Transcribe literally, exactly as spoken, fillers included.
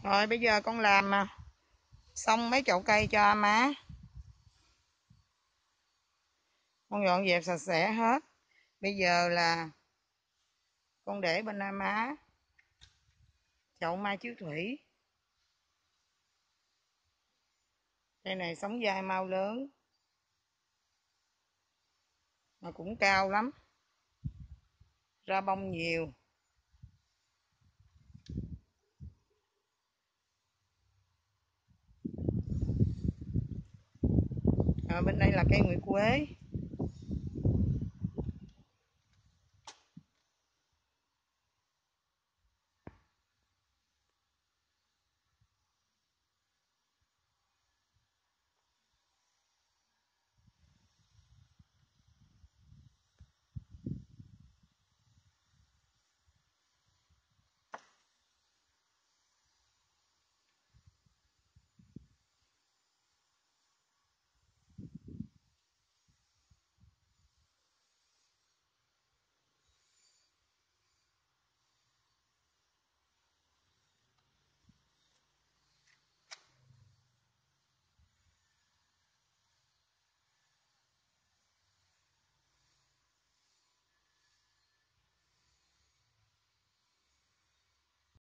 Rồi bây giờ con làm mà xong mấy chậu cây cho má. Con dọn dẹp sạch sẽ hết. Bây giờ là con để bên má chậu mai chiếu thủy. Cây này sống dai mau lớn mà cũng cao lắm, ra bông nhiều. Ở bên đây là cây nguyệt quế.